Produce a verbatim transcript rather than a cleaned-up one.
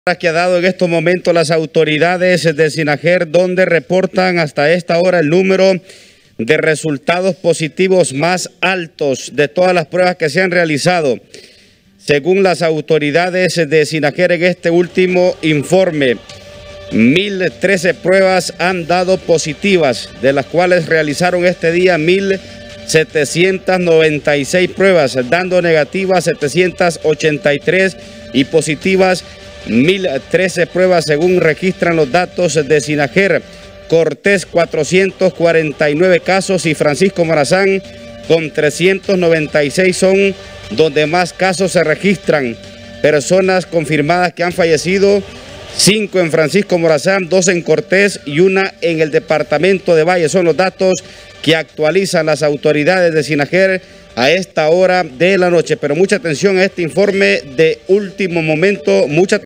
Que ha dado en estos momentos las autoridades de Sinajer, donde reportan hasta esta hora el número de resultados positivos más altos de todas las pruebas que se han realizado. Según las autoridades de Sinajer, en este último informe, mil trece pruebas han dado positivas, de las cuales realizaron este día mil setecientas noventa y seis pruebas, dando negativas setecientas ochenta y tres y positivas mil trece pruebas, según registran los datos de Sinajer. Cortés, cuatrocientos cuarenta y nueve casos, y Francisco Morazán con trescientos noventa y seis son donde más casos se registran. Personas confirmadas que han fallecido: cinco en Francisco Morazán, dos en Cortés y una en el departamento de Valle. Son los datos que actualizan las autoridades de Sinajer a esta hora de la noche. Pero mucha atención a este informe de último momento, mucha